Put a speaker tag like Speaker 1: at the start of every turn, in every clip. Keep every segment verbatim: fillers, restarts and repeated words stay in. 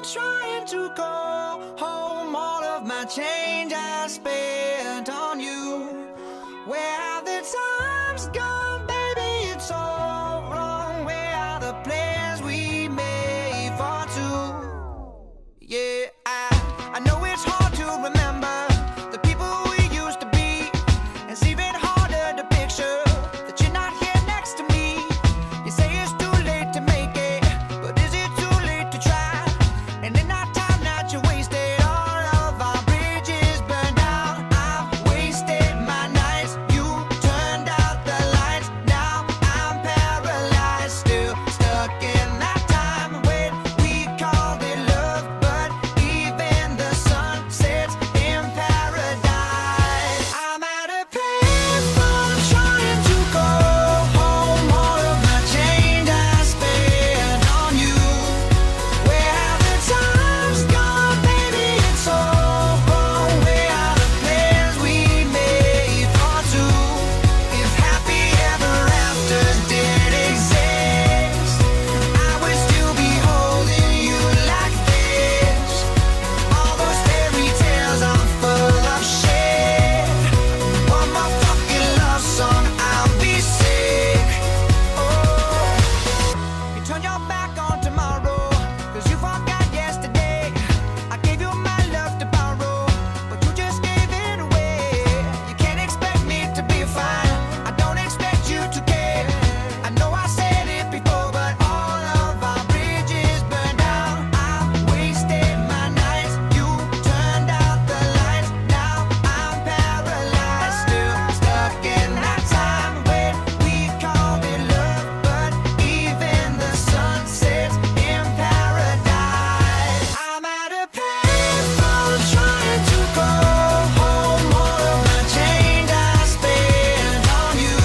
Speaker 1: trying to go home. All of my change I spent on you. Where have the times gone, baby? It's all wrong. Where are the plans we made for two? Yeah, I, I know it's hard to remember the people we used to be. It's even harder to picture that you're not here next to me. You say it's too late to make it, but is it too late to try? And in our time that you wasted, all of our bridges burned down. I've wasted my nights, you turned out the lights. Now I'm paralyzed, still stuck in that time when we called it love. But even the sun sets in paradise. I'm at a payphone trying to go home. All of my change I spent on you. Where have the times gone, baby? It's all wrong. Where are the plans we made for two? If happy ever afters did exist, I would still be holding you like this. All those fairy tales are full of shit. One more fucking love song, I'll be sick. Oh, you turned your back on tomorrow, cause you forgot yesterday. I gave you my love to borrow, but you just gave it away. You can't expect me to be fine, I don't expect you to care. I know I said it before, but all of our bridges burned down. I wasted my nights, you turned out the lights. Now I'm paralyzed, still stuck in that time when we called it love. But even the sun sets in paradise. I'm at a payphone trying to go home. All of my change I spent on you.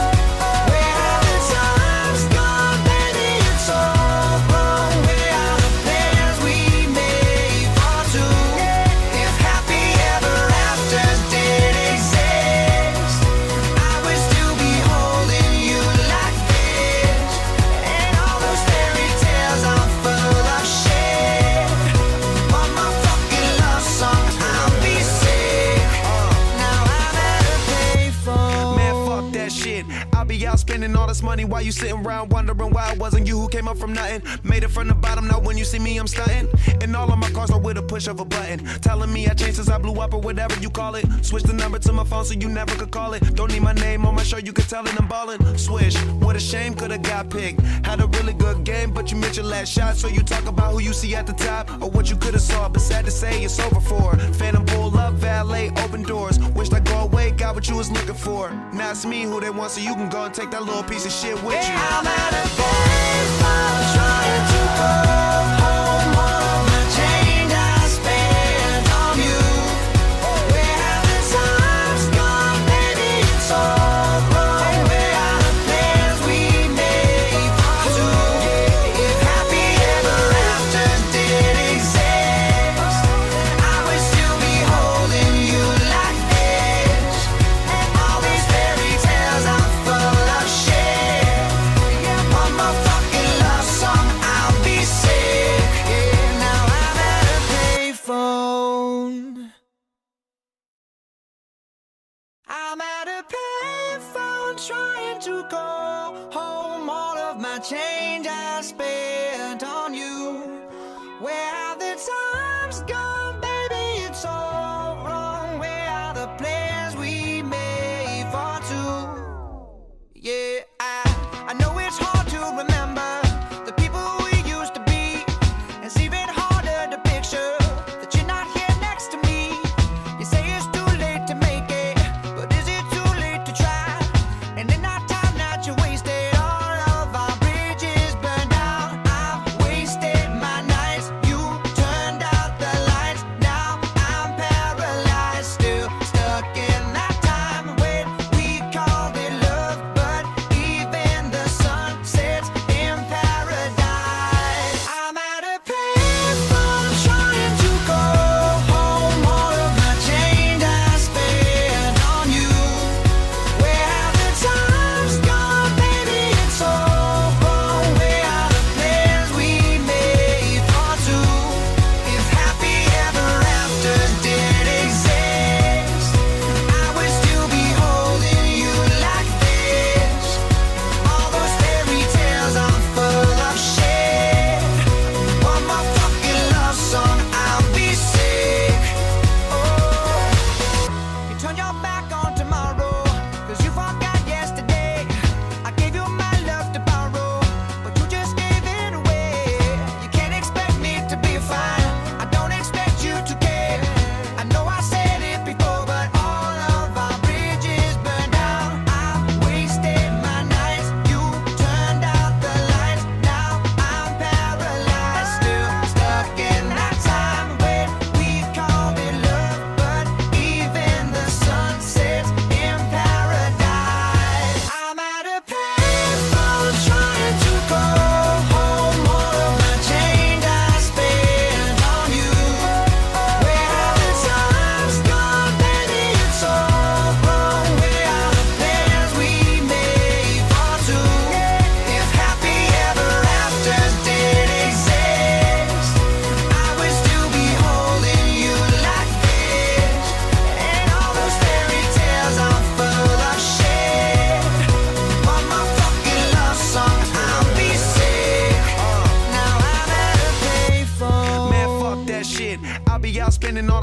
Speaker 1: Where have the times gone, baby? It's all wrong. Where are the plans we made for two? If happy ever afters did exist, I would still be holding you like this. And all those fairy tales are full of shit. One more fucking love song, I'll be sick. Now I'm at a payphone.
Speaker 2: Man, fuck that shit. I'll be out spending all this money while you sitting around wondering why it wasn't you who came up from nothing. Made it from the bottom, now when you see me, I'm stunting. And all of my cars are with a push of a button. Telling me I changed since I blew up or whatever you call it. Switch the number to my phone so you never could call it. Don't need my name on my shirt, you can tell it I'm ballin'. Swish, what a shame, could've got picked. Had a really good game, but you missed your last shot. So you talk about who you see at the top or what you could've saw. But sad to say, it's over for. Phantom pull up, valet, open doors. Wished I go away, got what you was looking for. Now it's me who they want, so you can go and take that little piece of shit with you.
Speaker 1: I'm at a payphone trying to go home. All of my change I spent on you. Where have the times gone, baby? It's all wrong. Where are the plans we made for two? If happy ever afters did exist, I would still be holding you like this. All these fairy tales are full of shit. One more fucking love song, I'll be sick. Now I'm at a payphone. I'm at a payphone trying to go home. All of my change I spent on you. Where have the times gone, baby? It's all wrong. Where are the plans we made for two? Yeah, I, I know it's hard to remember the people we used to be. It's even harder to picture that you're not here next to me. You say it's too late to make it, but is it too late to try? And in our time that you wasted, all of our bridges burned down.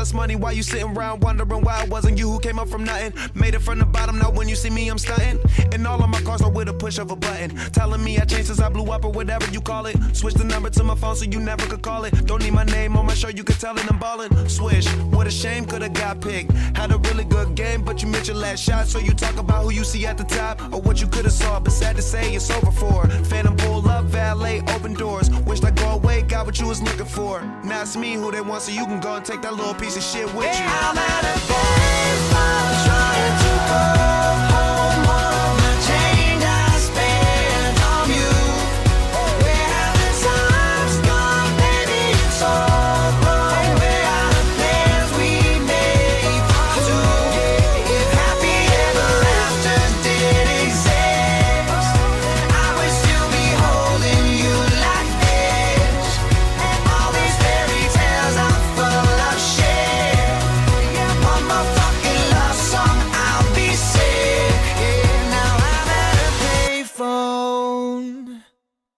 Speaker 2: this money while you sitting around wondering why it wasn't you who came up from nothing. Made it from the bottom, now when you see me I'm stunting. And all of my cars are with a push of a button, telling me I changed since I blew up or whatever you call it. Switch the number to my phone so you never could call it. Don't need my name on my shirt, you could tell it I'm ballin'. Swish, what a shame, could've got picked. Had a really good game, but you missed your last shot. So you talk about who you see at the top or what you could've saw, but sad to say it's over for. Phantom pull up, valet, open doors. Wished I go away, got what you was looking for. Now it's me who they want, so you can go and take that little piece of shit with you.
Speaker 1: Yeah, I'm at a payphone trying to go home. All of my change I spent on you. Where have the times gone, baby? It's all wrong. Where are the plans we made for two? If happy ever after did exist, I would still be holding you like this. And all these fairy tales are full of shit. One more fucking love song, I'll be sick. Yeah, now I'm at a payphone.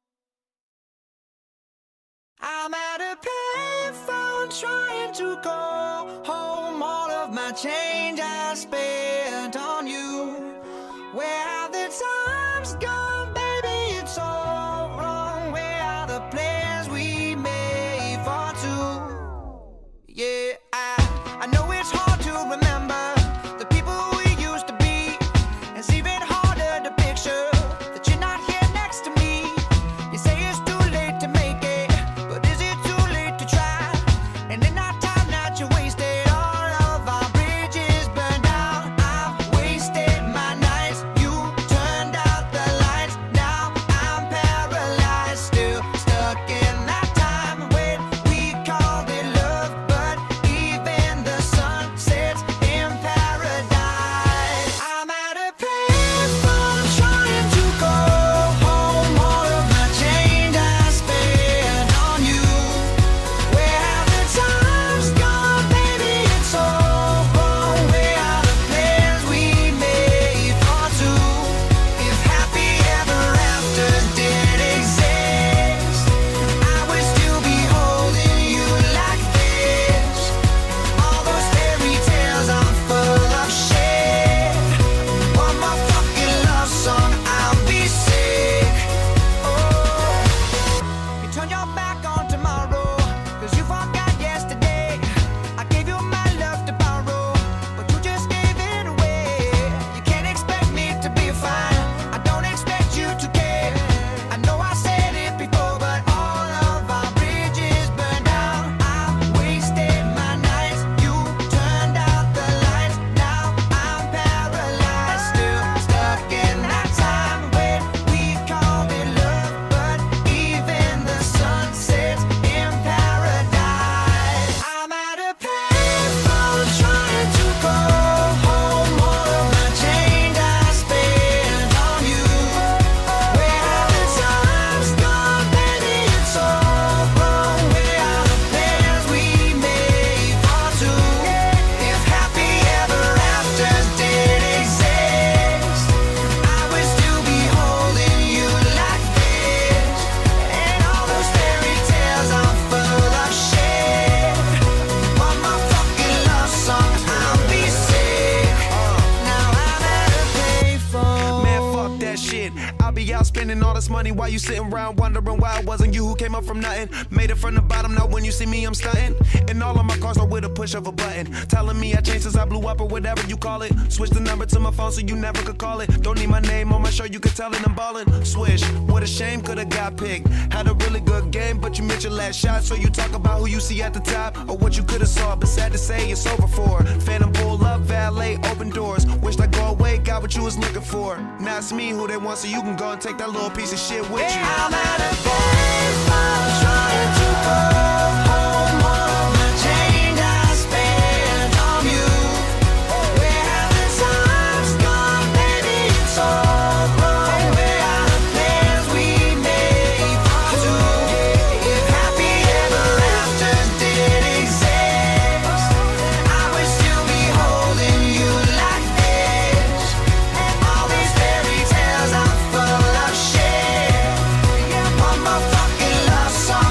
Speaker 1: I'm at a payphone trying to go home. All of my change I spent on you. Where have the times gone, baby? It's all wrong. Where are the plans we made for two? Yeah, I, I know it's hard to remember the people we used to be. It's even harder to picture that you're not here next to me. You say it's too late to make it, but is it too late to try? And in that time that you wasted, all of our bridges burned out. I've wasted my nights, you turned out the lights. Now I'm paralyzed, still stuck in that time when we called it love. But even the sun sets in paradise. I'm at a payphone trying to go home. All of my change I spent on you. Where have the times gone, baby? It's all wrong. Where are the plans we made for two? If happy ever after did exist, I would still be holding you like this. All those fairy tales are full of shit. One more fucking love song, I'll be sick. Oh, you turn your back on tomorrow, cause you forgot yesterday. I gave you my love to borrow, but you just gave it away. You can't expect me to be fine, I don't expect you to care. I know I said it before, but all of our bridges burned out. I wasted my nights, you turned out the lights. Now I'm paralyzed, still stuck in that time when we called it love. But even the sun sets in paradise. I'm at a payphone trying to go home. All of my change I spent on you. Where have the times gone, baby? It's all wrong. Where are the plans we made for two? If happy ever after did exist, I would still be holding you like this. And all those fairy tales are full of shit. One more fucking love song, I'll be sick. Now I'm at a payphone.
Speaker 2: Man, fuck that shit. I'll be out spending all this money while you sitting around wondering why it wasn't you who came up from nothing. Made it from the bottom, now when you see me I'm stunting. And all of my cars are with a push of a button, telling me I changed since I blew up or whatever you call it. Switch the number to my phone so you never could call it. Don't need my name on my shirt, you could tell it I'm ballin'. Swish, what a shame, could've got picked. Had a really good game, but you missed your last shot. So you talk about who you see at the top or what you could've saw, but sad to say it's over for. Phantom pull up, valet, open doors. Wished I go away, got what you was looking for. Now it's me who they want, so you can go and take that little piece of shit with you.
Speaker 1: Yeah, I'm at a payphone trying to go home. All of my change I spent on you. Where have the times gone, baby? It's all wrong. Where are the plans we made for two? If happy ever after did exist, I would still be holding you like this. And all these fairy tales are full of shit. One more fucking love song,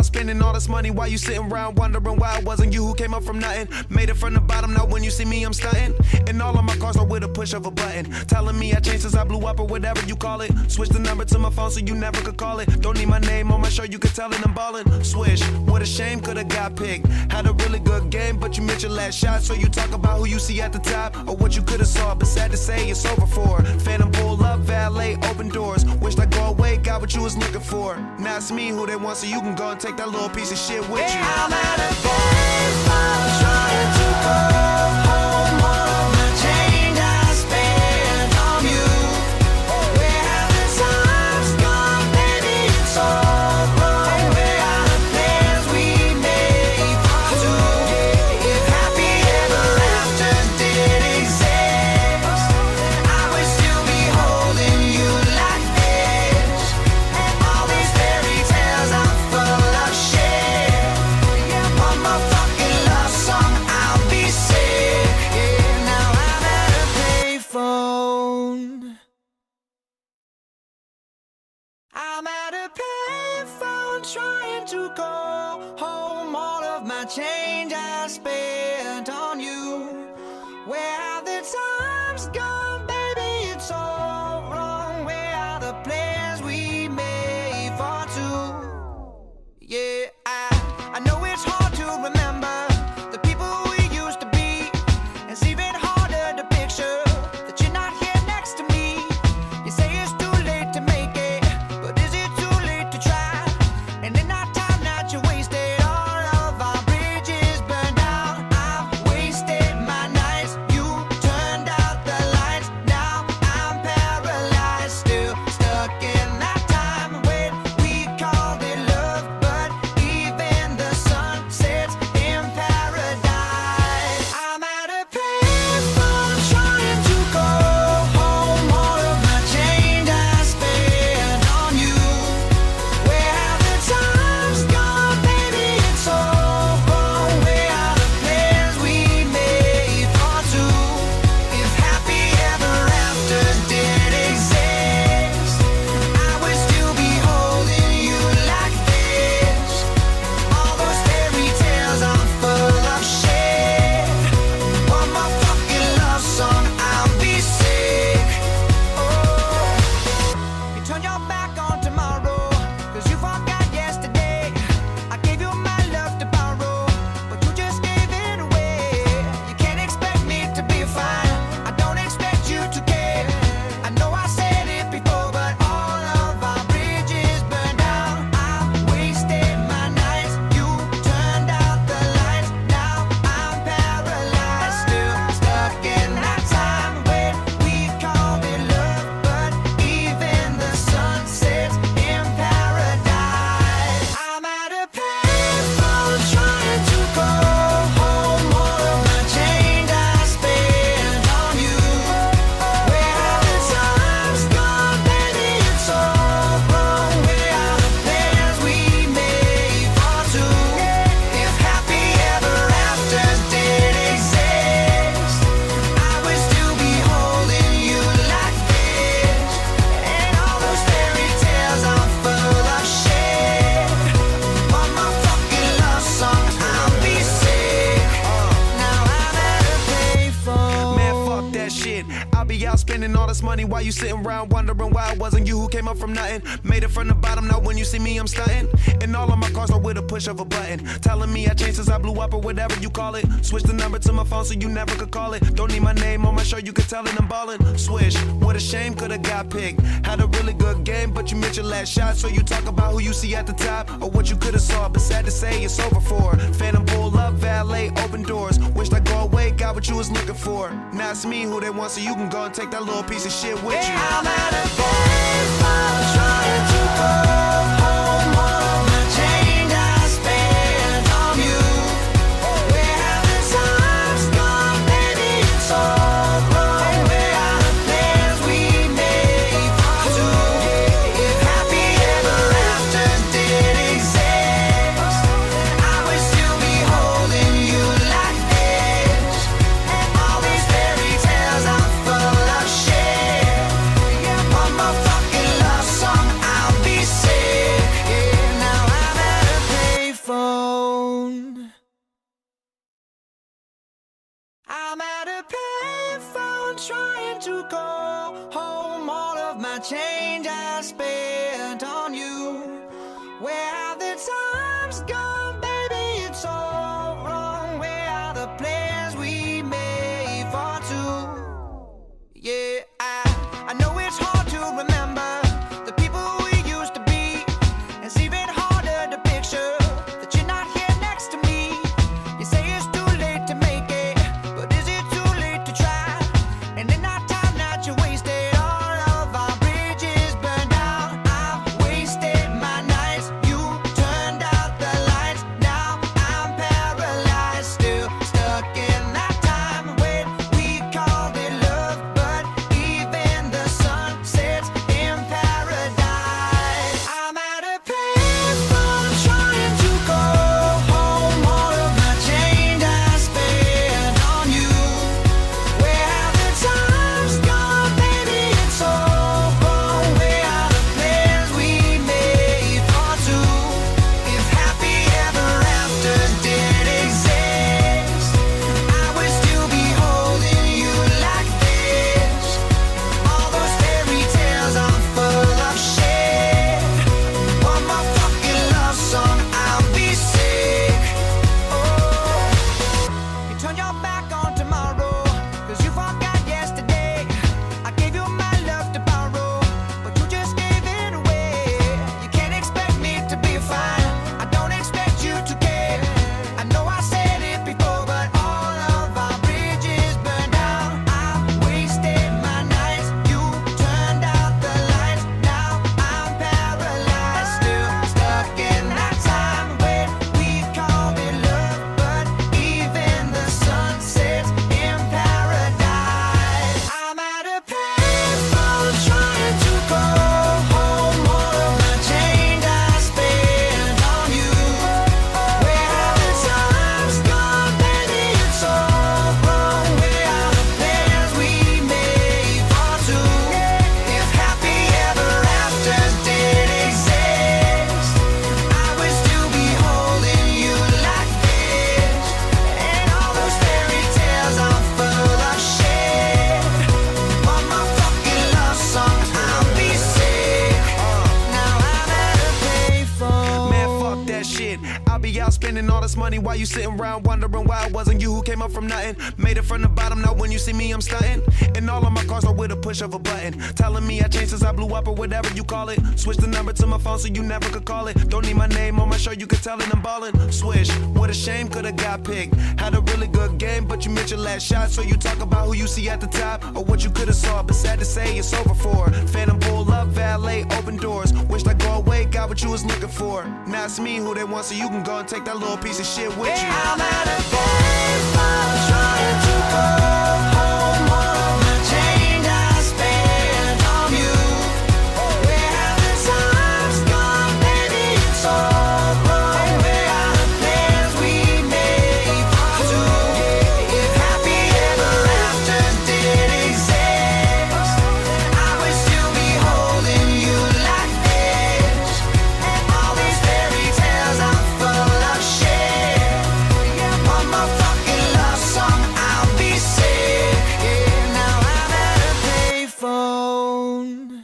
Speaker 2: spending all this money while you sitting around wondering why it wasn't you who came up from nothing. Made it from the bottom, now when you see me, I'm stunting. And all of my cars are with a push of a button. Telling me I changed since I blew up or whatever you call it. Switch the number to my phone so you never could call it. Don't need my name on my shirt, you can tell it I'm ballin'. Swish, what a shame, could've got picked. Had a really good game, but you missed your last shot. So you talk about who you see at the top or what you could've saw. But sad to say, it's over for. Phantom pull up, valet, open doors. Wished I go away, got what you was looking for. Now it's me who they want, so you can go and take that little piece of shit with you.
Speaker 1: I'm at a payphone trying to call home all of my change I spent on you. Where have the times gone, baby? It's all wrong. Where are the plans we made for two? If happy ever after did exist, I would still be holding you like this. And all these fairy tales are full of shit. One more fucking love song, I'll be sick. Yeah, now I'm at a payphone. I'm at a payphone trying to call home all of my change I spent on you. Where have the times gone, baby? It's all wrong. Where are the plans we made for two? Yeah, I, I know it's hard to remember the people we used to be. It's even harder to picture that you're not here next to me. You say it's too late to make it, but is it too late to try? And in that time that you wasted, all of our bridges burned out. I've wasted my nights, you turned out the lights. Now I'm paralyzed, still stuck in that time when we called it love. But even the sun sets in paradise. I'm at a payphone trying to call home all of my change I spent on you. Where have the times gone, baby? It's all wrong. Where are the plans we made for two? If happy ever after did exist, I would still be holding you like this. All those fairy tales are full of shit. One more fucking love song, I'll be sick. Oh, you turn your back on tomorrow, cause you forgot yesterday. I gave you my love to borrow, but you just gave it away. You can't expect me to be fine, I don't expect you to care. I know I said it before, but all of our bridges burned out. I wasted my nights, you turned out the lights. Now I'm paralyzed, still stuck in that time when we called it love. But even the sun sets in paradise. I'm at a payphone trying to call home all of my change I spent on you. Where have the times gone, baby? It's all wrong. Where are the plans we made for two? If happy ever after did exist, I would still be holding you like this. And all those fairy tales are full of shit. One more fucking love song, I'll be sick. Now I'm at a payphone.
Speaker 2: Man, fuck that shit. I'll be out spending all this money while you sitting around wondering why it wasn't you who came up from nothing. Made it from the bottom, now when you see me, I'm stunting. And all of my cars are with a push of a button. Telling me I changed since I blew up or whatever you call it. Switch the number to my phone so you never could call it. Don't need my name on my shirt, you can tell it I'm ballin'. Swish, what a shame, could've got picked. Had a really good game, but you missed your last shot. So you talk about who you see at the top or what you could've saw. But sad to say, it's over for. Phantom pull up, valet, open doors. Wished I go away, got what you was looking for. Now it's me who they want, so you can go and take that little piece of shit with you.
Speaker 1: I'm at a payphone trying to call home all of my change I spent on you. Where have the times gone, baby? It's all wrong. Where are the plans we made for two? If happy ever after did exist, I would still be holding you like this. And all these fairy tales are full of shit. One more fucking change I spent on you. Where have the times gone, baby? It's all wrong. Where are the plans we made for two? Yeah, I, I know it's hard to remember the people we used to be. It's even harder to picture that you're not here next to me. You say it's too late to make it, but is it too late to try? And in that time that you wasted, all of our bridges burned down. I've wasted my nights, you turned out the lights. Now I'm paralyzed, still stuck in that time when we called it love. But even the sun sets in paradise. I'm at a payphone trying to call home all of my change I spent on you. Where have the times gone, baby? It's all wrong. Where are the plans we made for two? If happy ever afters did exist, I would still be holding you like this. All those fairy tales are full of shit. One more fucking love song, I'll be sick. Oh, you turned your back on tomorrow, cause you forgot yesterday. I gave you my love to borrow, but you just gave it away. You can't expect me to be fine, I don't expect you to care. I know I said it before, but all of our bridges burned down. I wasted my nights, you turned out the lights. Now I'm paralyzed, still stuck in that time when we called it love. But even the sun sets in paradise. I'm at a payphone trying to call home all of my change I spent on you. Where have the times gone, baby? It's all wrong. Where are the plans we made for two? If happy ever afters did exist, I would still be holding you like this. And all those fairy tales are full of shit. One more fucking love song, I'll be sick. Now I'm at a payphone.
Speaker 2: Man, fuck that shit. I'll be out spending all this money while you sitting around wondering why it wasn't you who came up from nothing. Made it from the bottom, now when you see me, I'm stunting. And all of my cars are with a push of a button. Telling me I changed since I blew up or whatever you call it. Switch the number to my phone so you never could call it. Don't need my name on my shirt, you can tell it I'm ballin'. Swish, what a shame, could've got picked. Had a really good game, but you missed your last shot. So you talk about who you see at the top or what you could've saw. But sad to say, it's over for. Phantom pull up, valet, open doors. Wished I go away, got what you was looking for. Now it's me who they want, so you can go and take that little piece of shit with you.
Speaker 1: I'm at a payphone trying to call home all of my change I spent on you. Where have the times gone, baby? It's all wrong. Where are the plans we made for two? If happy ever afters did exist, I would still be holding you like this. And all these fairy tales are full of shit. One more fucking love song, I'll be sick. Now I'm at a payphone.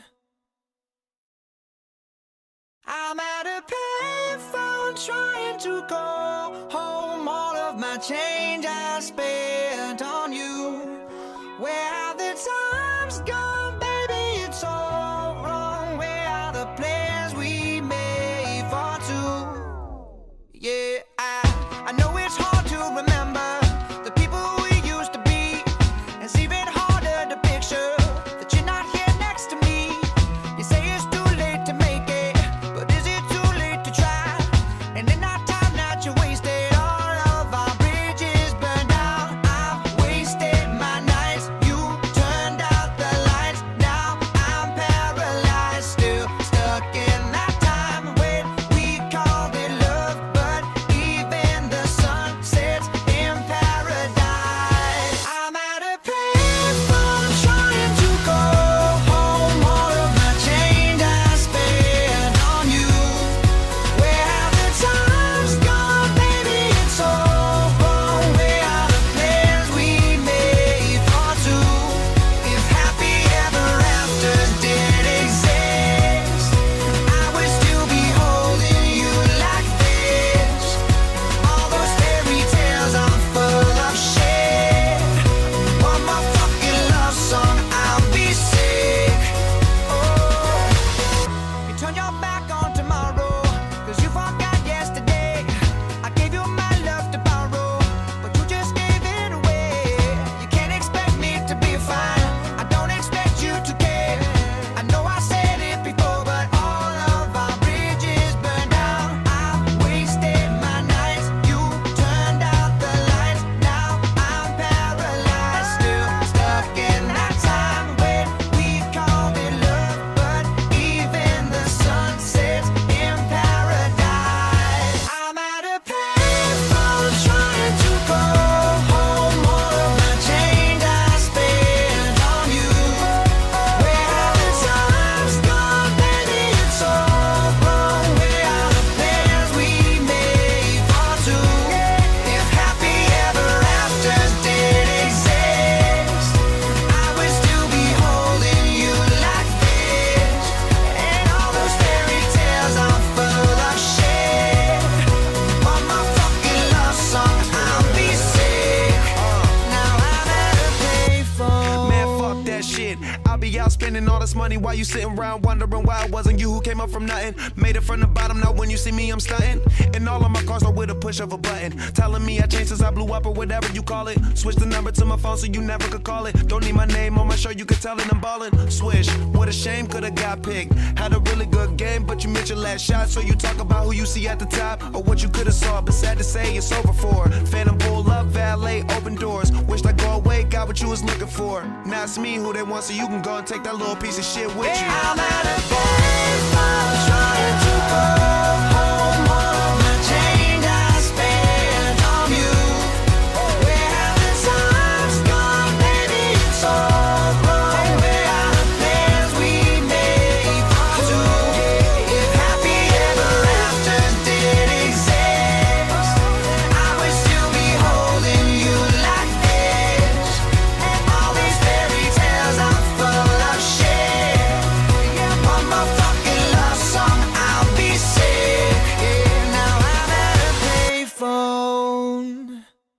Speaker 1: I'm at a payphone trying to call home all of my change I spent on you. Where have the times gone, baby? It's all wrong. Where are the plans we made for two? Yeah, I, I know it's hard to remember the people we used to be. It's even harder to picture that you're not here next to me. You say it's too late to make it, but is it too late to try? And in that time that you wasted, all of our bridges burned down. I've wasted my
Speaker 2: spending all this money while you sitting around wondering why it wasn't you who came up from nothing. Made it from the bottom, now when you see me, I'm stunting. And all of my cars are with a push of a button. Telling me I changed since I blew up or whatever you call it. Switch the number to my phone so you never could call it. Don't need my name on my shirt, you could tell it I'm ballin'. Swish, what a shame, could've got picked. Had a really good game, but you missed your last shot. So you talk about who you see at the top or what you could've saw. But sad to say, it's over for. Phantom pull up, valet, open doors. Wished I go away, got what you was looking for. Now it's me who they want, so you can go and take that little piece of shit with you.
Speaker 1: I'm at a payphone trying to go home. All of my change I spent on you. Where have the times gone, baby? It's all wrong. Where are the plans we made for two? If happy ever after did exist, I would still be holding you like this. And all these fairy tales are full of shit. One more fucking love song, I'll be sick. Yeah, now I'm at a payphone.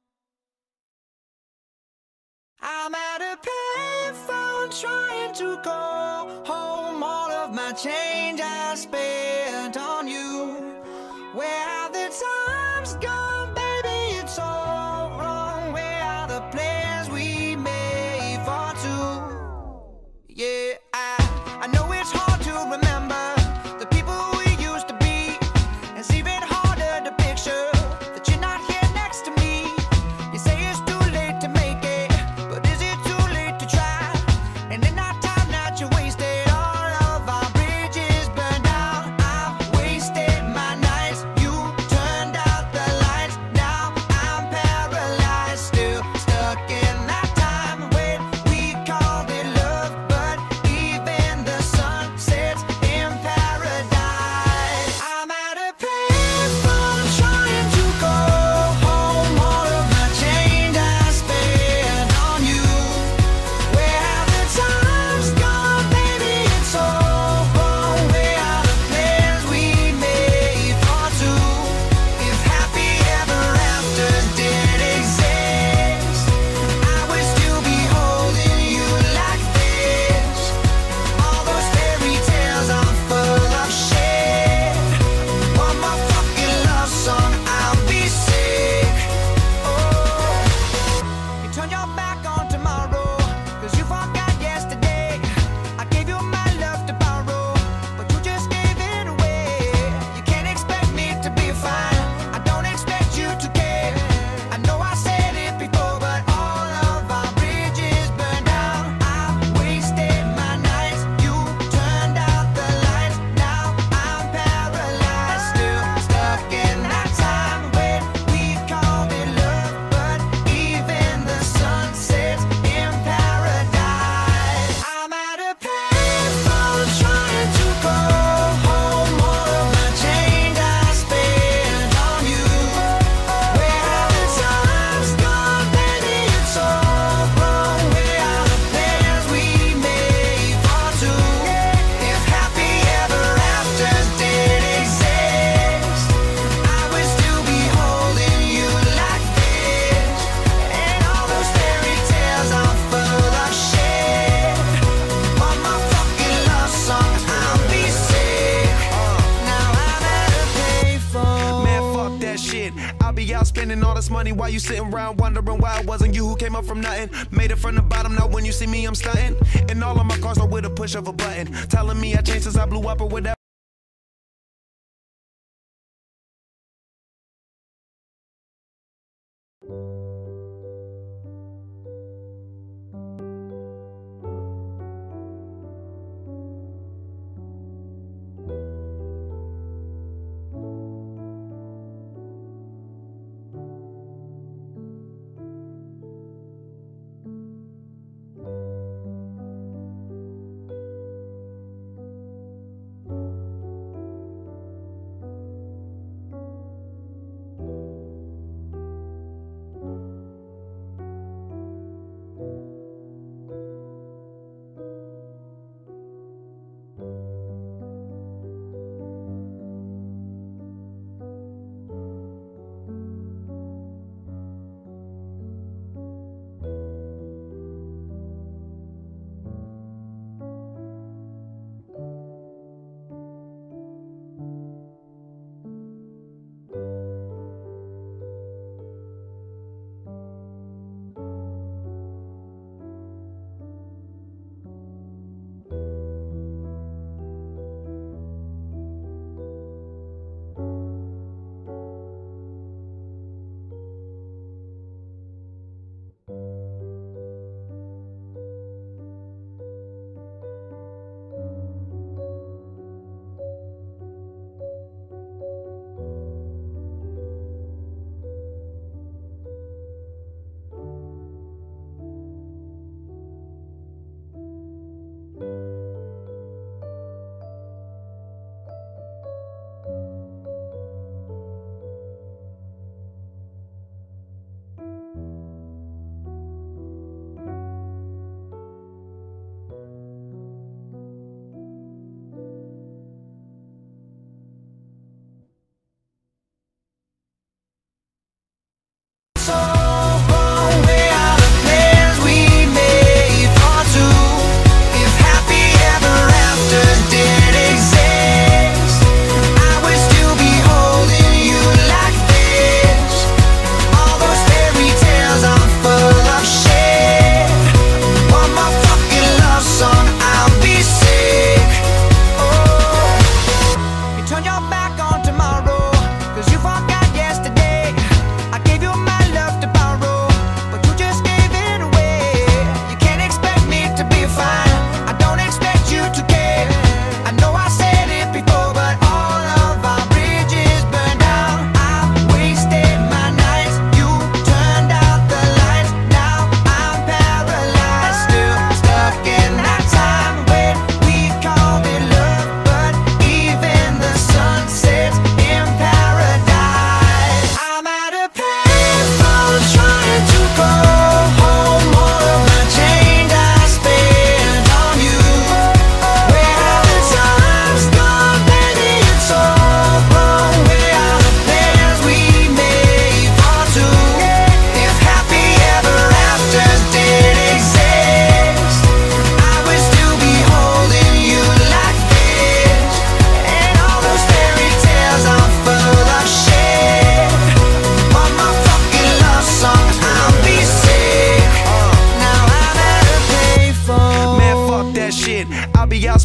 Speaker 1: I'm at a payphone trying to go home. All of my change I spent on you. Where have the times gone, baby? It's all wrong. Where are the plans we made for two? Yeah, I, I know it's hard to remember the people we used to be. It's even harder to picture that you're not here next to me. You say it's too late to make it, but is it too late to try? And in that time that you wasted, all of our bridges burned out. I've wasted my nights, you turned out the lights. Now I'm paralyzed, still stuck in that time when we called it love. But even the sun sets in paradise. I'm at a payphone trying to go home. All of my change I spent on you. Where have the times gone, baby? It's all wrong. Where are the plans we made for two? If happy ever after did exist, I would still be holding you like this. All those fairy tales are full of shit. One more fucking love song, I'll be sick. Oh, you turn your back on tomorrow, cause you forgot yesterday. I gave you my love to borrow, but you just gave it away. You can't expect me to be fine, I don't expect you to care. I know I said it before, but all of our bridges burned out. I wasted my nights, you turned out the lights. Now I'm paralyzed, still stuck in that time when we called it love. But even the sun sets in paradise. I'm at a payphone trying to go home. All of my change I spent on you. Where have the times gone, baby? It's all wrong. Where are the plans we made for two? If happy ever after did exist, I would still be holding you like this. And all those fairy tales are full of shit. One more fucking love song, I'll be sick. Now I'm at a payphone.
Speaker 2: Man, fuck that shit. I'll be out spending all this money while you sitting around wondering why it wasn't you who came up from nothing. Made it from the bottom, now when you see me, I'm stunting. And all of my cars are with a push of a button. Telling me I changed since I blew up or whatever.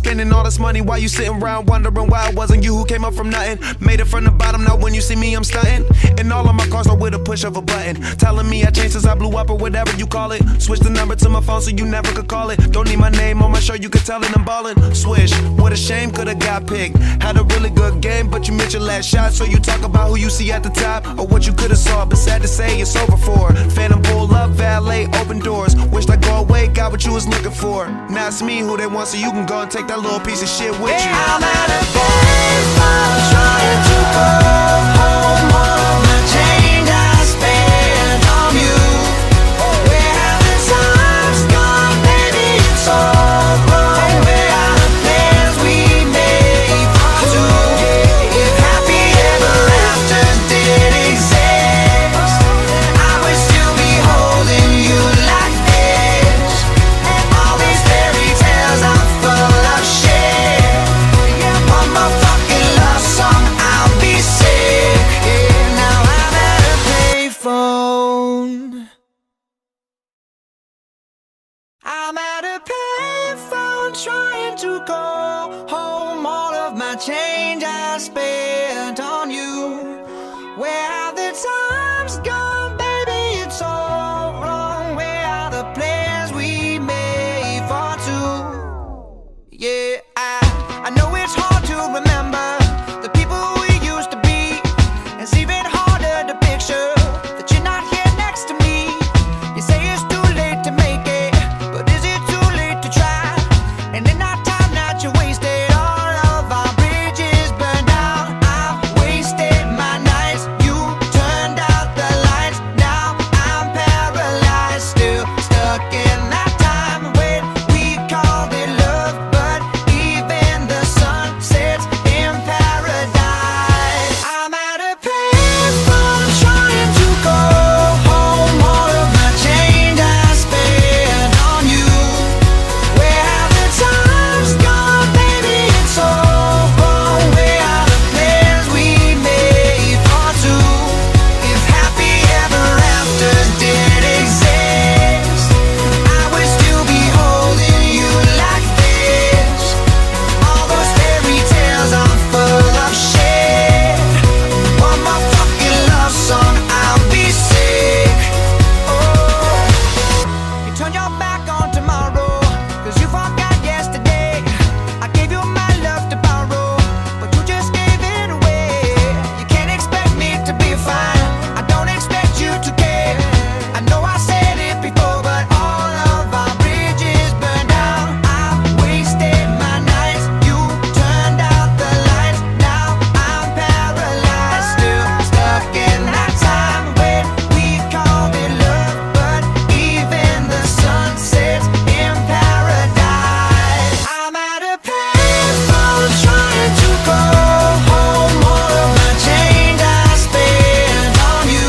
Speaker 2: spending all this money while you sitting around wondering why it wasn't you who came up from nothing. Made it from the bottom, now when you see me I'm stunting. And all of my cars are with a push of a button, telling me I changed since I blew up or whatever you call it. Switch the number to my phone so you never could call it. Don't need my name on my shirt, you could tell it I'm ballin'. Swish, what a shame, could've got picked. Had a really good game, but you missed your last shot. So you talk about who you see at the top or what you could've saw, but sad to say it's over for. Phantom pull up, valet, open doors. Wished I go away, got what you was looking for. Now it's me who they want, so you can go and take that little piece of shit with you.
Speaker 1: I'm at a payphone trying to go home. All of my change I spent on you. Where have the times gone, baby? It's all wrong. Where are the plans we made for two? If happy ever after did exist, I would still be holding you like this. All these fairy tales are full of shit. One more fucking love song, I'll be sick. Yeah, now I'm at a payphone. I'm at a payphone trying to go home. All of my change I spent on you. Where have the times gone, baby? It's all wrong. Where are the plans we made for two? Yeah, I, I know it's hard to remember the people we used to be. It's even harder to picture that you're not here next to me. You say it's too late to make it, but is it too late to try? And in that time that you wasted, all of our bridges burned out. I've wasted my nights, you turned out the lights. Now I'm paralyzed, still stuck in that time when we called it love. But even the sun sets in paradise. I'm at a payphone trying to go home. All of my change I spent on you. Where have the times gone, baby? It's all wrong. Where are the plans we made for two? If happy ever after did exist, I would still be holding you like this. All those fairy tales are full of shit. One more fucking love song, I'll be sick. Oh, you turned your back on tomorrow, cause you forgot yesterday. I gave you my love to borrow, but you just gave it away. You can't expect me to be fine, I don't expect you to care. I know I said it before, but all of our bridges burned out. I've wasted my nights, you turned out the lights. Now I'm paralyzed, still stuck in that time when we called it love. But even the sun sets in paradise. I'm at a payphone trying to go home. All of my change I spent on you.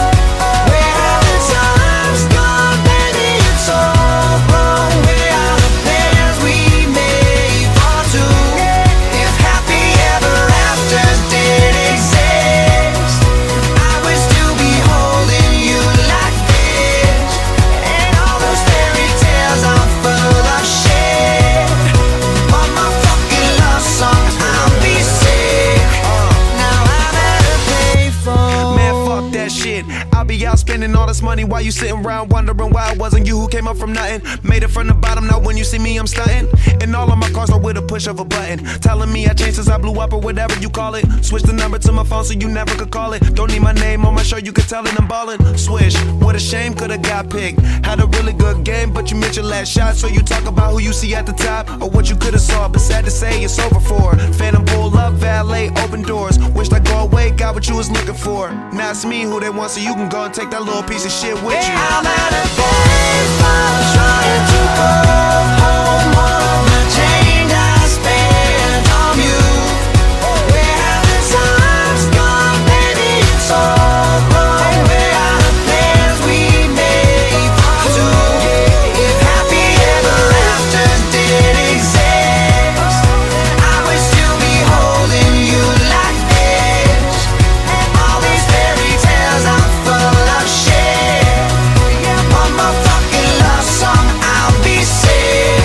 Speaker 1: Where have the times gone, baby? It's all wrong. Where are the plans we made for two? If happy ever after did exist, I would still be holding you like this. And all those fairy tales are full of shit. One more fucking love song, I'll be sick. Now I'm at a payphone.
Speaker 2: Man, fuck that shit. I'll be out spending all this money while you sitting around wondering why it wasn't you who came up from nothing. Made it from the bottom, now when you see me I'm stunting. And all of my cars are with a push of a button, telling me I changed since I blew up or whatever you call it. Switch the number to my phone so you never could call it. Don't need my name on my shirt, you could tell it I'm ballin'. Swish, what a shame, could've got picked. Had a really good game, but you missed your last shot. So you talk about who you see at the top or what you could've saw, but sad to say it's over for. Phantom pull up, valet, open doors. Wished I go away, got what you was looking for. Now it's me who they want, so you can go and take that little piece of shit with you.
Speaker 1: I'm at a payphone trying to go home. All of my change I spent on you. Where have the times gone, baby? It's all wrong. Where are the plans we made for two? If happy ever after did exist, I would still be holding you like this. All these fairy tales are full of shit. One more fucking love song, I'll be sick.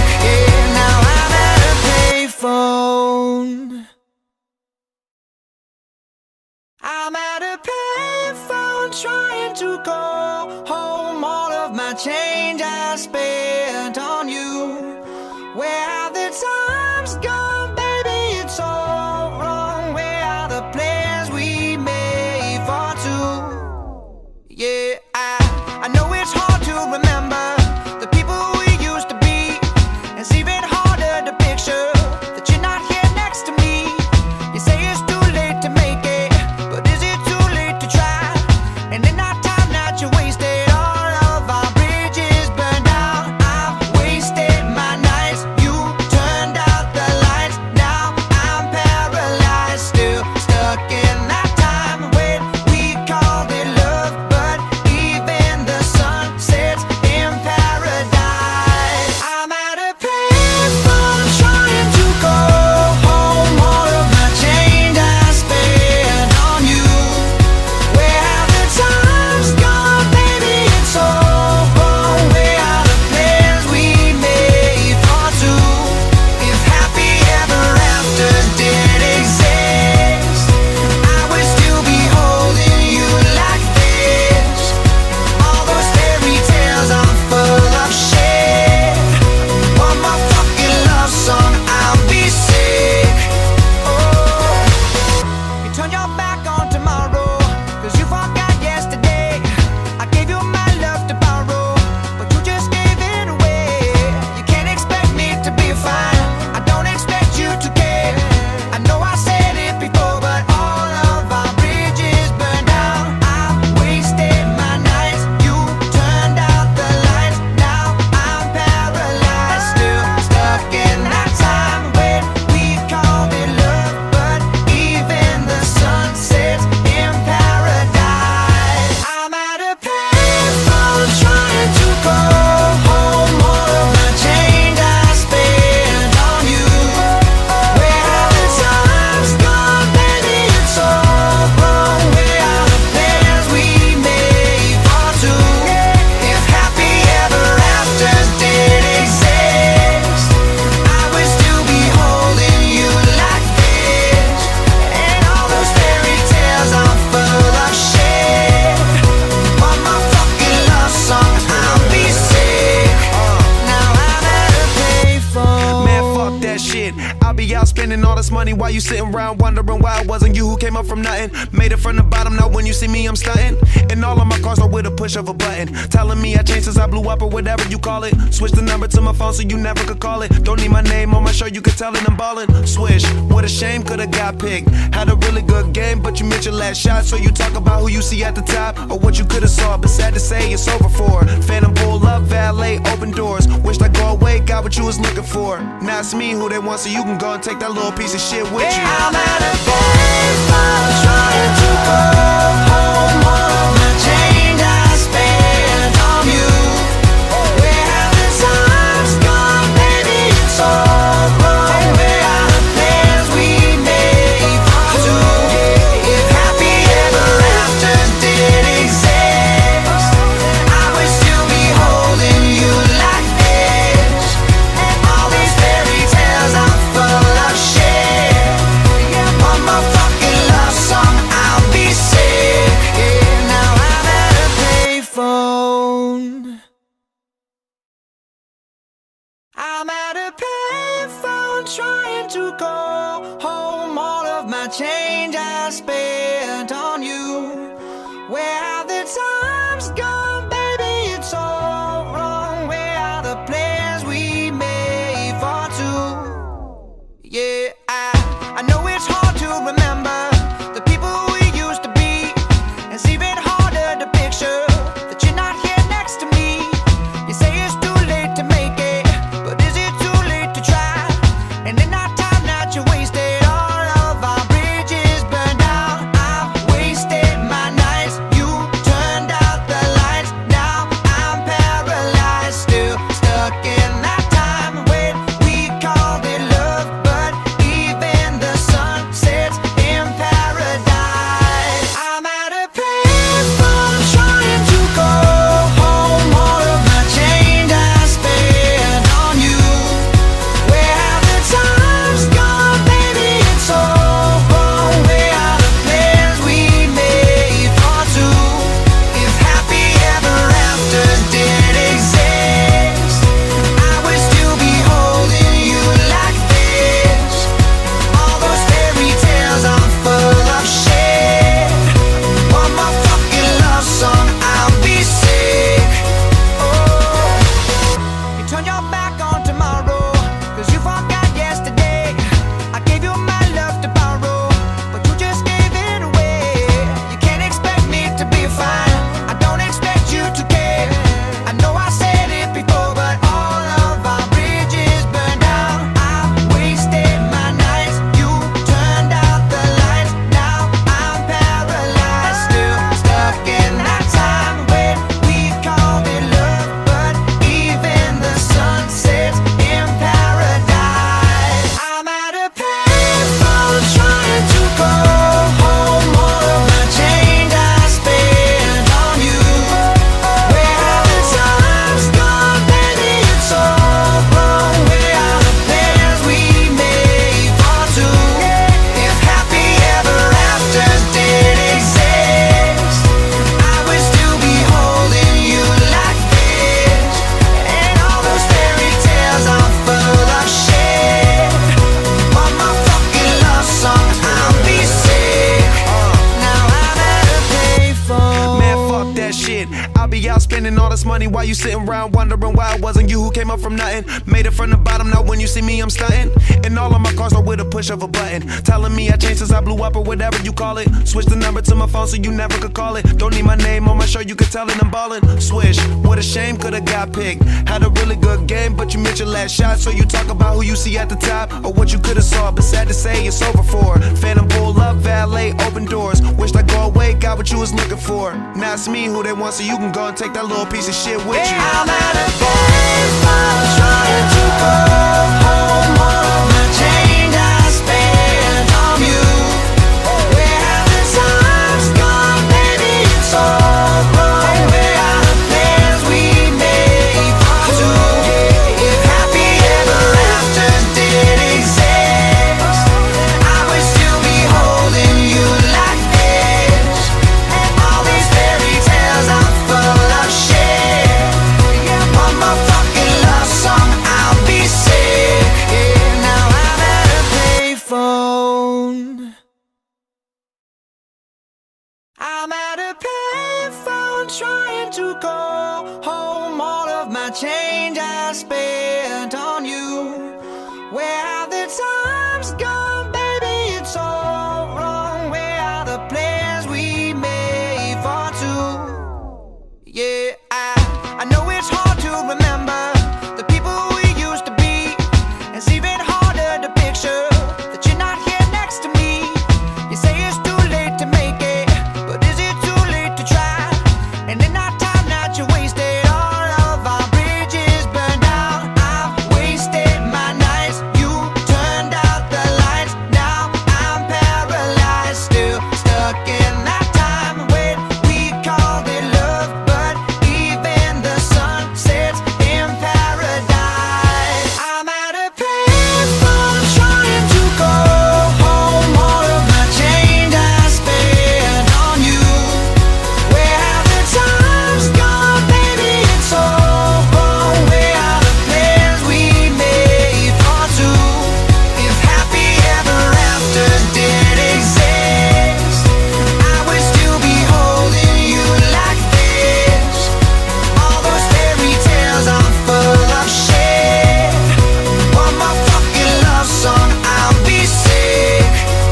Speaker 2: money while you sitting around wondering why it wasn't you who came up from nothing. Made it from the bottom, now when you see me I'm stunting. And all of my cars are with a push of a button, telling me I changed since I blew up or whatever you call it. Switch the number to my phone so you never could call it. Don't need my name on my shirt, you could tell it I'm ballin'. Swish, what a shame, could've got picked. Had a really good game, but you missed your last shot. So you talk about who you see at the top or what you could've saw, but sad to say it's over for. Phantom pull up, valet, open doors. Wished I go away, got what you was looking for. Now it's me who they want, so you can go and take that little piece of shit with you.
Speaker 1: Yeah, I'm at a payphone trying to go home. All of my change I spent on you. Where have the times gone, baby? It's all wrong. Where are the plans we made for two? If happy ever after did exist, I would still be holding you like this. And all these fairy tales are full of shit. One more fucking love song, I'll be sick. Yeah, now I'm at a payphone. I'm at a payphone trying to go home. All of my change I spent on you. Where have the times gone, baby? It's all wrong. Where are the plans we made for two? Yeah, I, I know it's hard to remember the people we used to be. It's even harder to picture that you're not here next to me. You say it's too late to make it, but is it too late to try? And in that time that you wasted, all of our bridges burned down. I've wasted my nights, you turned out the lights. Now I'm paralyzed, still stuck in that time when we called it love. But even the sun sets in paradise. I'm at a payphone trying to go home. All of my change I spent on you. Where have the times gone, baby? It's all wrong. Where are the plans we made for two? If happy ever after did exist, I would still be holding you like this. All those fairy tales are full of shit. One more fucking love song, I'll be sick. Oh, you turn your back on tomorrow, cause you forgot yesterday. I gave you my love to borrow, but you just gave it away. You can't expect me to be fine, I don't expect you to care. I know I said it before, but all of our bridges burned down. I've wasted my nights, you turned out the lights. Now I'm paralyzed, still stuck in that time when we called it love. But even the sun sets in paradise. I'm at a payphone trying to go home. All of my change I spent on you. Where have the times gone, baby? It's all wrong. Where are the plans we made for two? If happy ever after did exist, I would still be holding you like this. And all those fairy tales are full of shit. One more fucking love song, I'll be sick. Now I'm at a payphone.
Speaker 2: Man, fuck that shit. I'll be out spending all this money while you sitting around wondering why it wasn't you who came up from nothing. Made it from the bottom, now when you see me I'm stunting. And all of my cars are with a push of a button, telling me I changed since I blew up or whatever you call it. Switch the number to my phone so you never could call it. Don't need my name on my shirt, you could tell it I'm ballin'. Swish, what a shame, could've got picked. Had a really good game, but you missed your last shot. So you talk about who you see at the top or what you could've saw, but sad to say it's over for. Phantom pull up, valet, open doors. Wished I go away, got what you was looking for. Now it's me who they want, so you can go and take that little piece of shit with you.
Speaker 1: Yeah, I'm at a payphone trying to go home. All of my change I spent on you. Where have the times gone, baby? It's all wrong. Where are the plans we made for two? If happy ever after did exist, I would still be holding you like this. And all these fairy tales are full of shit. One more fucking love song, I'll be sick. Yeah, now I'm at payphone. I'm at a payphone trying to call home all of my change I spent on you. Where have the times gone, baby? It's all wrong. Where are the plans we made for two? Yeah, I, I know it's hard to remember the people we used to be. It's even harder to picture that you're not here next to me. You say it's too late to make it, but is it too late to try? And in that time that you wasted, all of our bridges burned out. I've wasted my nights, you turned out the lights. Now I'm paralyzed, still stuck in that time when we called it love. But even the sun sets in paradise. I'm at a payphone trying to go home all of my change I spent on you. Where have the times gone, baby? It's all wrong. Where are the plans we made for two? If happy ever after did exist, I would still be holding you like this. All those fairy tales are full of shit. One more fucking love song, I'll be sick.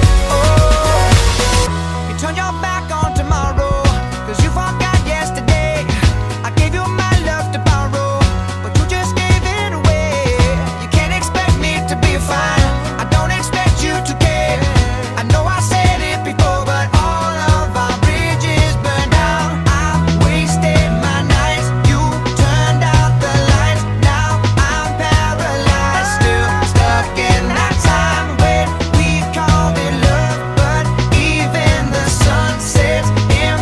Speaker 1: Oh, you turn your back on tomorrow, cause you forgot yesterday. I gave you my love to borrow, but you just gave it away. You can't expect me to be fine, I don't expect you to care. I know I said it before, but all of our bridges burned out. I wasted my nights, you turned out the lights. Now I'm paralyzed, still stuck in that time when we called it love. But even the sun sets in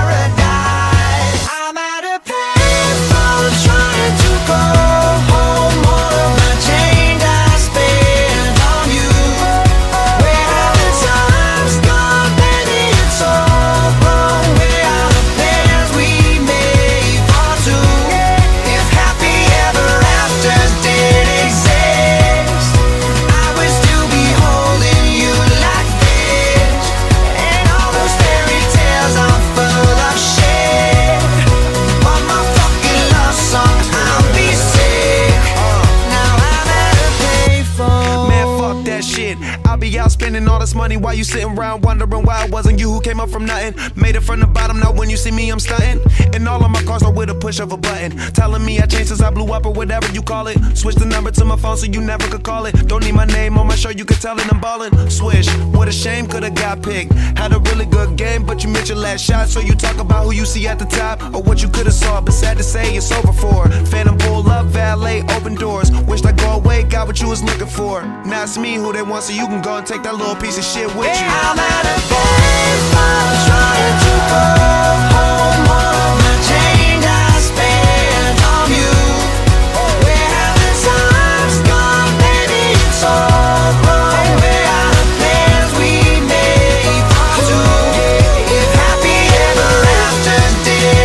Speaker 1: paradise. I'm at a payphone trying to go home all of my change I spent on you. Where have the times gone, baby? It's all wrong. Where are the plans we made for two? If happy ever after did exist, I would still be holding you like this. And all those fairy tales are full of shit. One more fucking love song, I'll be sick. Now I'm at a payphone.
Speaker 2: Man, fuck that shit. I'll be out spending all this money while you sitting around wondering why it wasn't you who came up from nothing. Made it from the bottom, now when you see me, I'm stunting. And all of my cars are with a push of a button. Telling me I changed since I blew up or whatever you call it. Switch the number to my phone so you never could call it. Don't need my name on my shirt, you could tell it I'm ballin'. Swish, what a shame, could've got picked. Had a really good game, but you missed your last shot. So you talk about who you see at the top or what you could've saw. But sad to say, it's over for. Phantom pull up, valet, open doors. Wished I go away, got what you was looking for. Now it's me who they want, so you can go and take that little piece of shit with you.
Speaker 1: I'm at a payphone trying to go home all of my change I spent on you. Where have the times gone, baby? It's all wrong. Where are the plans we made for two? If happy ever after did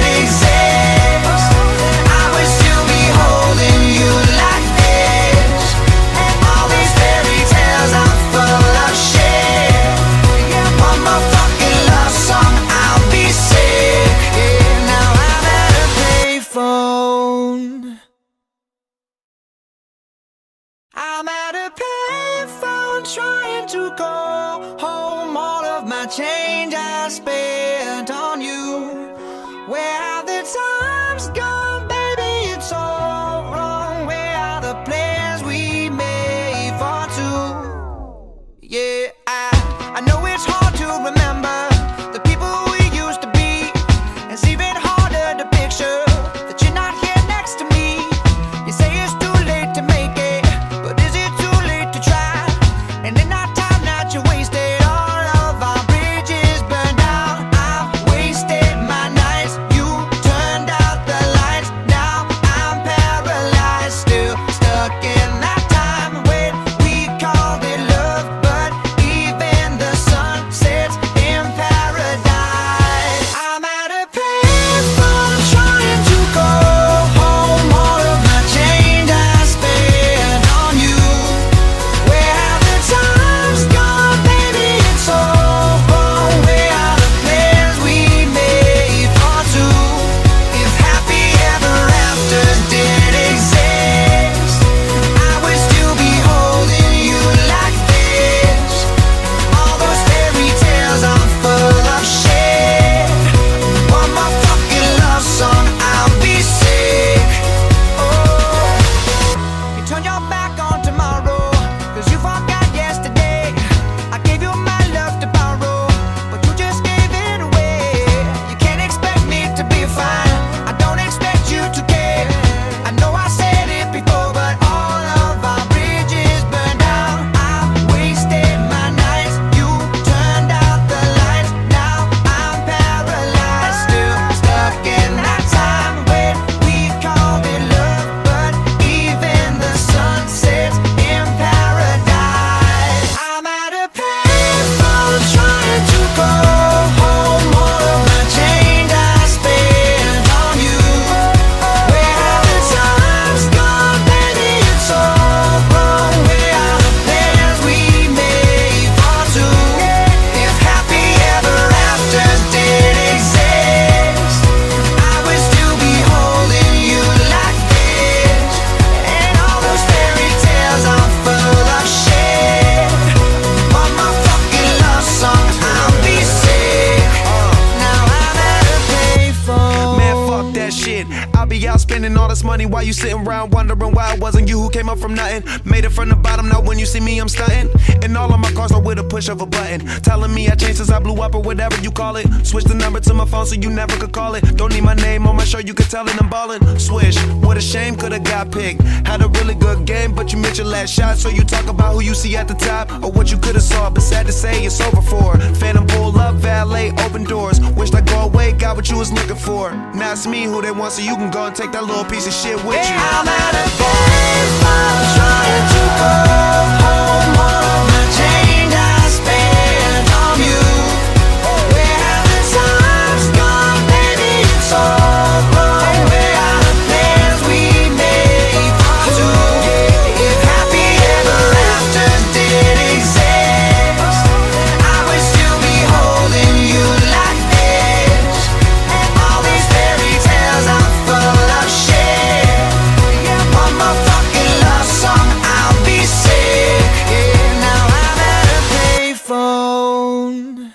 Speaker 1: exist, I would still be holding you like this. And all these fairy tales are full of shit. One more fucking love song, I'll be sick. Now I'm at a payphone. I'm at a payphone trying to call home all of my change I spent on you. Where have the times gone, baby? It's all wrong. Where are the plans we made for two? Yeah, I, I know it's hard to remember the people we used to be. It's even harder to picture that you're not here next to me. You say it's too late to make it, but is it too late to try? And in that time that you wasted, all of our bridges burned out. I've wasted my nights, you turned out the lights. Now I'm paralyzed, still stuck in that time when we called it love. But even the sun
Speaker 2: spending all this money while you sitting around wondering why it wasn't you who came up from nothing. Made it from the bottom, now when you see me I'm stunting. And all of my cars are with a push of a button, telling me I changed since I blew up or whatever you call it. Switch the number to my phone so you never could call it. Don't need my name on my shirt, you can tell it I'm ballin'. Swish, what a shame, could've got picked. Had a really good game, but you missed your last shot. So you talk about who you see at the top or what you could've saw, but sad to say it's over for. Phantom pull up, valet, open doors. Wished I go away, got what you was looking for. Now it's me who they want, so you can go and take that little piece of shit with you.
Speaker 1: Yeah, I'm at a payphone trying to go home. All of my change I spent on you. Where have the times gone, baby? It's all wrong. Where are the plans we made for two? If happy ever after did exist, I would still be holding you like this. And all these fairy tales are full of shit. One more fucking love song, I'll be sick. Yeah, now I'm at a payphone.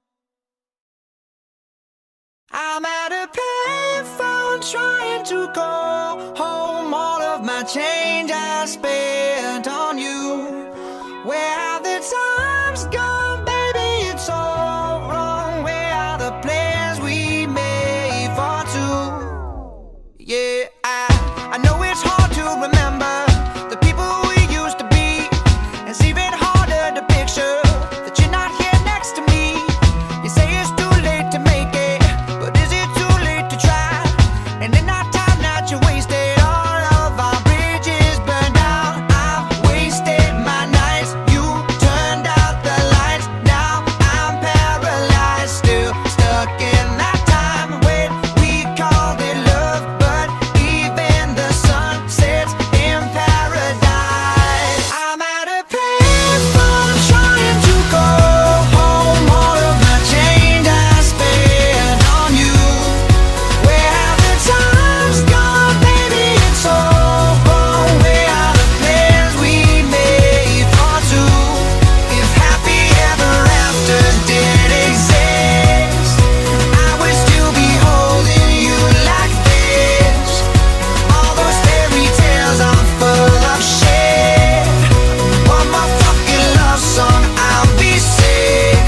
Speaker 1: I'm at a payphone trying to go home. All of my change I spent on you. Where have the times gone, baby? It's all wrong. Where are the plans we made for two? Yeah, I, I know it's hard to remember the people we used to be. It's even harder to picture that you're not here next to me. You say it's too late to make it, but is it too late to try? And in that time that you wasted, all of our bridges burned down. I've wasted my nights, you turned out the lights. Now I'm paralyzed, still stuck in that time when we called it love. But even the sun sets in paradise. I'm at a payphone trying to go home. All of my change I spent on you. Where have the times gone, baby? It's all wrong. Where are the plans we made for two? If happy ever after did exist, I would still be holding you like this. All those fairy tales are full of shit. One more fucking love song, I'll be sick.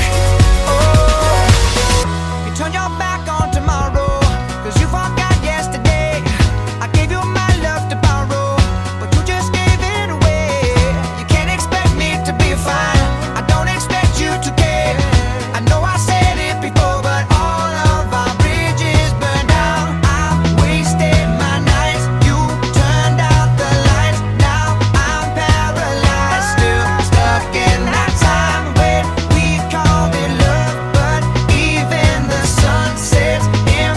Speaker 1: Oh, you turn your back on tomorrow, cause you forgot yesterday. I gave you my love to borrow, but you just gave it away. You can't expect me to be fine, I don't expect you to care. I know I said it before, but all of our bridges burned down. I've wasted my nights, you turned out the lights. Now I'm paralyzed, still stuck in that time when we called it love. But even the sun sets in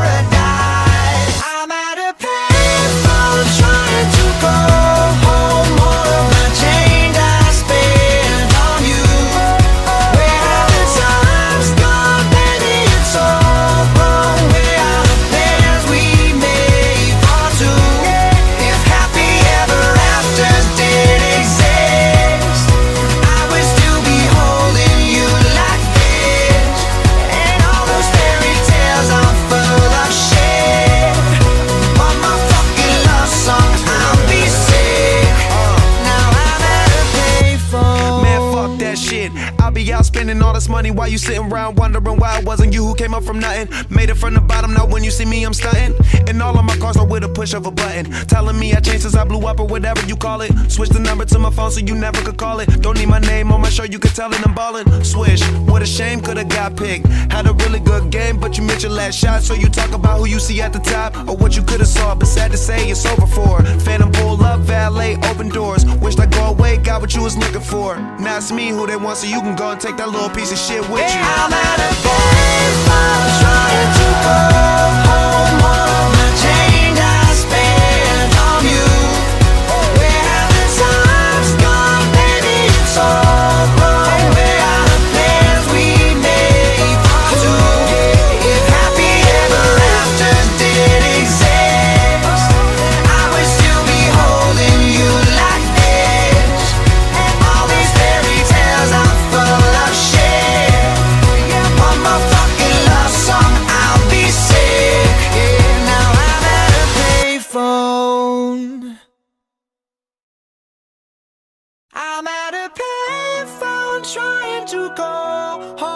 Speaker 1: paradise. I'm at a payphone trying to go home. All of my change I spent on you. Where have the times gone, baby? It's all wrong. Where are the plans we made for two? If happy ever after did exist, I would still be holding you like this. And all those fairy tales are full of shit. One more fucking love song, I'll be sick. Now I'm at a payphone.
Speaker 2: Man, fuck that shit. I'll be out spending all this money while you sitting around wondering why it wasn't you who came up from nothing. Made it from the bottom, now when you see me I'm stunting. And all of my cars are with a push of a button, telling me I changed since I blew up or whatever you call it. Switch the number to my phone so you never could call it. Don't need my name on my shirt, you can tell it I'm ballin'. Swish, what a shame, could've got picked. Had a really good game, but you missed your last shot. So you talk about who you see at the top or what you could've saw, but sad to say it's over for. Phantom pull up, valet, open doors. Wished I go away, got what you was looking for. Now it's me who they want, so you can go and take that little piece of shit with you.
Speaker 1: Yeah, I'm at a payphone trying to go home. All of my change I spent on you. Where have the times gone, baby? It's all wrong. Where are the plans we made for two? If happy ever after did exist, I would still be holding you like this. And all these fairy tales are full of shit. One more fucking love go home.